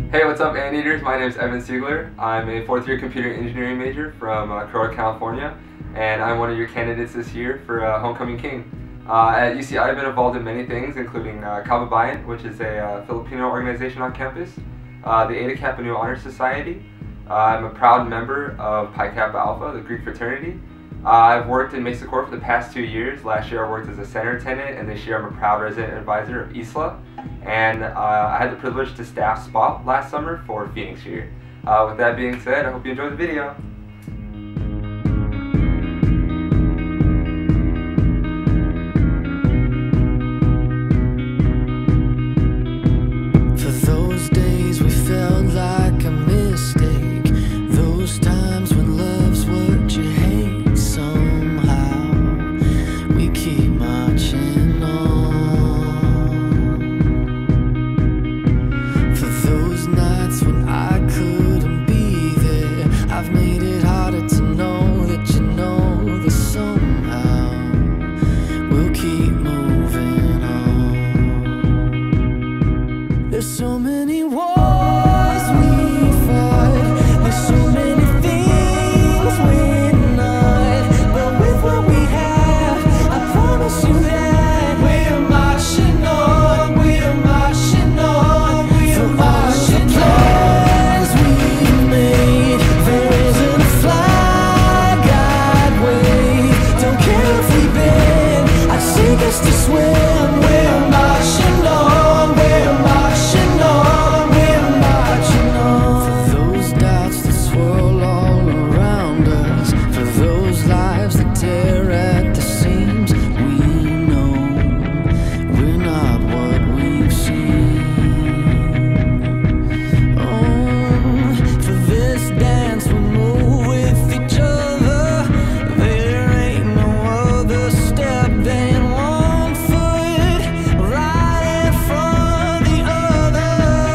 Hey, what's up, Anteaters? My name is Seigler. I'm a fourth-year computer engineering major from Corona, California, and I'm one of your candidates this year for Homecoming King. At UCI, I've been involved in many things, including Kababayan, which is a Filipino organization on campus, the Eta Kappa Nu Honor Society. I'm a proud member of Pi Kappa Alpha, the Greek fraternity. I've worked in Mesa for the past 2 years. Last year I worked as a center attendant, and this year I'm a proud resident advisor of ISLA. And I had the privilege to staff SPOP last summer for Phoenix year. With that being said, I hope you enjoyed the video. For those days we felt like a mistake, those times when love's what you hate, somehow we keep marching on. For those nights when I couldn't be there, I've made it harder to know that you know that somehow we'll keep moving on. There's so many wars we fight, there's so many things we're not, but with what we have, I promise you that we're marching on, we're marching on, we're marching on. Plans we made, there isn't a flag I'd wave, don't care if we bend, I'd sink us to swim. We're marching on, we're marching on, we're marching on. For those doubts that swirl all around us, for those lives that tear at the seams, we know we're not what we've seen. Oh, for this dance we move with each other, there ain't no other step than one foot right in front of the other.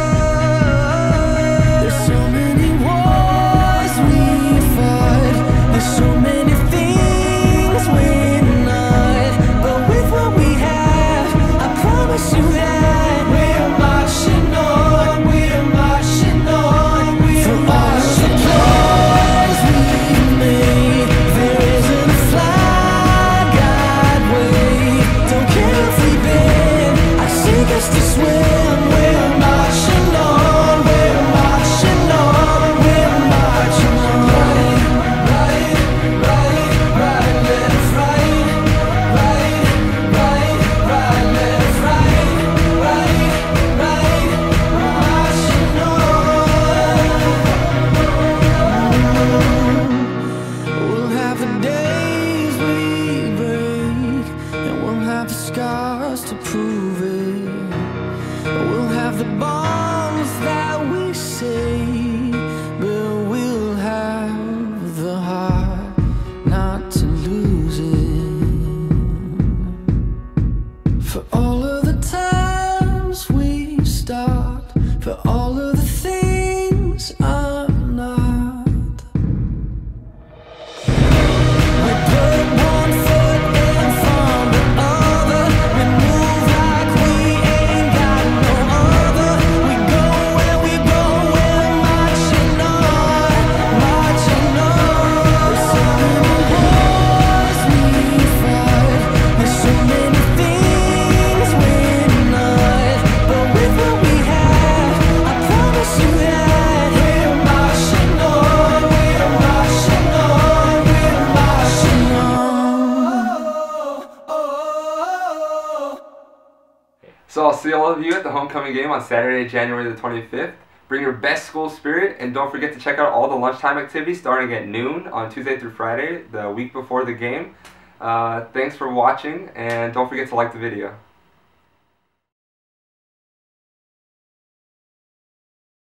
There's so many wars we fight, there's so many things we're not, but with what we have, I promise you that we're marching on, we're marching on, we're marching on. Plans we made, there isn't a flag I'd wave, don't care if we bend, I'd sink us to swim. We're marching on, we're marching on, we're marching on. Right, right, right, left, right, right, right, right, left, right, right, right, marching on. We'll have the days we break, and we'll have the scars to prove it. We'll have the bonds that we say, but we'll have the heart not to lose it. For all of the times we stopped, for all of the things I'm not. We put one foot in front of the other, we move like we ain't got no other. We go where we go, we're marching on, marching on. There's so many wars we fight, there's so many things we're not, but with what we have, I promise you that we're marching on, we're marching on, we're marching on. So I'll see all of you at the homecoming game on Saturday, January the 25th. Bring your best school spirit, and don't forget to check out all the lunchtime activities starting at noon on Tuesday through Friday, the week before the game. Thanks for watching, and don't forget to like the video.